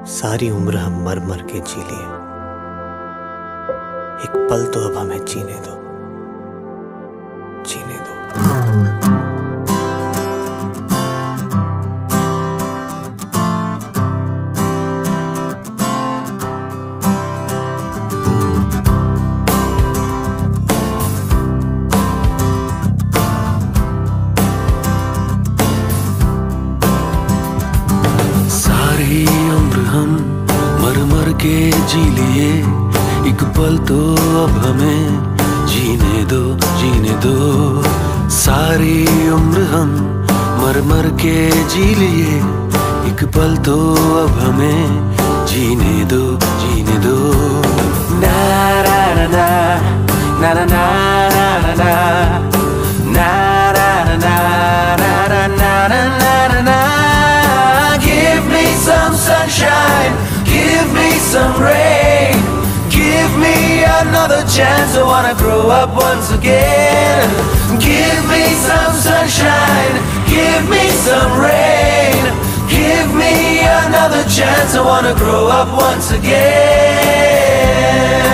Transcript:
सारी उम्र हम मर मर के जी लिए, एक पल तो अब हमें जीने दो, जीने दो। सारी उम्र हम मर मर के जी लिए, एक पल तो अब हमें जीने दो, जीने दो। सारी उम्र हम मर मर के जी लिए, एक पल तो अब हमें जीने दो, जीने दो। ना ना ना ना ना ना ना ना ना ना ना ना ना ना ना। Give me some sunshine, give me some rain, give me another chance. I wanna grow up once again. Give me some sunshine, give me some rain, give me another chance. I wanna grow up once again.